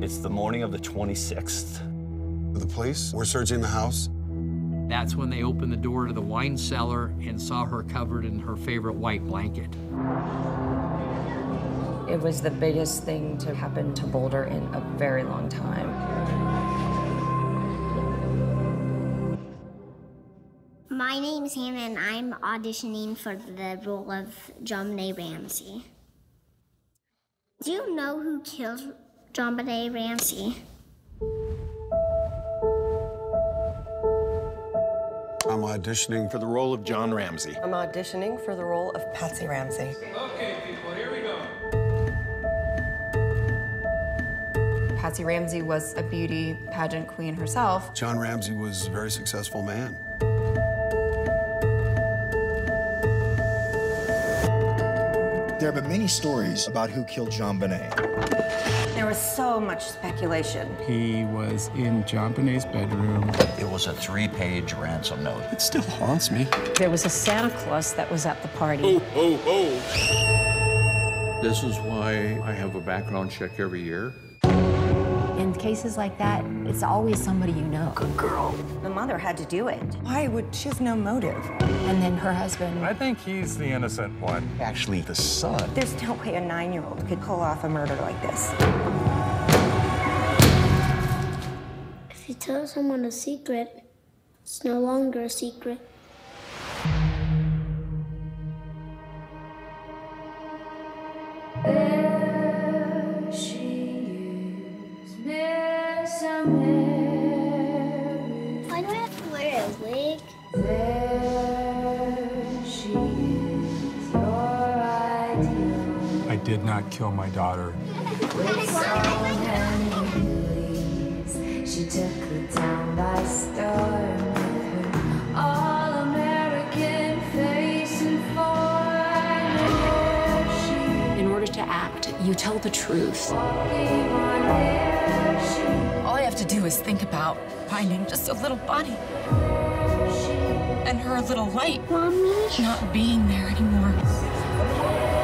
It's the morning of the 26th. The police were searching the house. That's when they opened the door to the wine cellar and saw her covered in her favorite white blanket. It was the biggest thing to happen to Boulder in a very long time. My name's Hannah, and I'm auditioning for the role of JonBenet Ramsey. Do you know who killed JonBenet Ramsey? I'm auditioning for the role of John Ramsey. I'm auditioning for the role of Patsy Ramsey. Okay, people, here we go. Patsy Ramsey was a beauty pageant queen herself. John Ramsey was a very successful man. There have been many stories about who killed JonBenet. There was so much speculation. He was in JonBenet's bedroom. It was a 3-page ransom note. It still haunts me. There was a Santa Claus that was at the party. Oh, oh, oh. This is why I have a background check every year. In cases like that, it's always somebody you know. Good girl. The mother had to do it. Why would she have no motive? And then her husband. I think he's the innocent one. Actually, the son. There's no way a 9-year-old could pull off a murder like this. If you tell someone a secret, it's no longer a secret. Why do I have to wear a wig? I did not kill my daughter. She took the town by storm with her all-American face and form. In order to act, you tell the truth. All I have to do is think about finding just a little body. And her little light. Mommy? Not being there anymore.